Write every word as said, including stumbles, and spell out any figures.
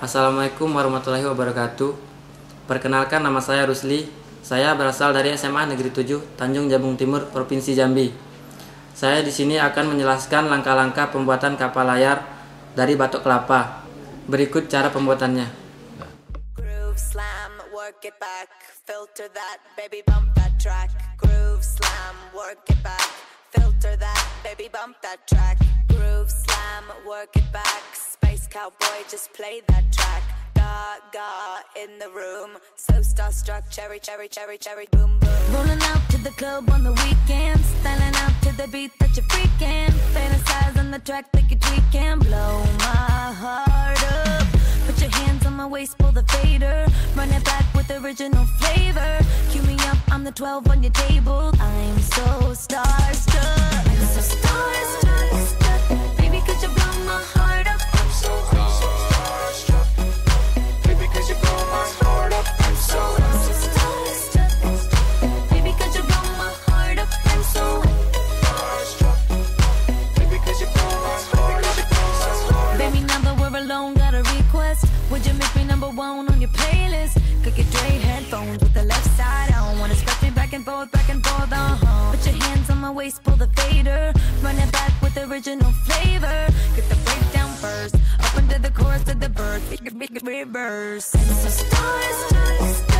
Assalamualaikum warahmatullahi wabarakatuh. Perkenalkan, nama saya Rusli. Saya berasal dari S M A Negeri tujuh Tanjung Jabung Timur, Provinsi Jambi. Saya di sini akan menjelaskan langkah-langkah pembuatan kapal layar dari batok kelapa. Berikut cara pembuatannya. Groove slam, work it back, filter that, baby bump that track. Groove slam, work it back, filter that, baby bump that track. Groove slam, work it back, space cowboy, just play that track. Gaga in the room, so starstruck, cherry, cherry, cherry, cherry, boom, boom. Rolling out to the club on the weekends, styling out to the beat that you're freaking. Fantasize on the track like a tree can blow my heart up. Put your hands on my waist, pull the fader, run it back with original flavor. Cue me up, I'm the twelve on your table. I'm so starstruck, I'm so starstruck. Baby, could you blow my heart up? I'm so, I'm so starstruck. Baby, could you blow my heart up? I'm so, I'm so starstruck. Baby, could you blow my heart up? I'm so starstruck. Baby, could you blow my heart up? Baby, now that we're alone, got a request. Would you make me number one on your playlist? Could get Dre headphones with the left side on. Wanna scratch me back and forth, back and forth, uh-huh. Put your hands on my waist, pull the fader, run it back with original flavor. Get the breakdown first, up into the chorus of the verse, make it reverse. I'm so starstruck.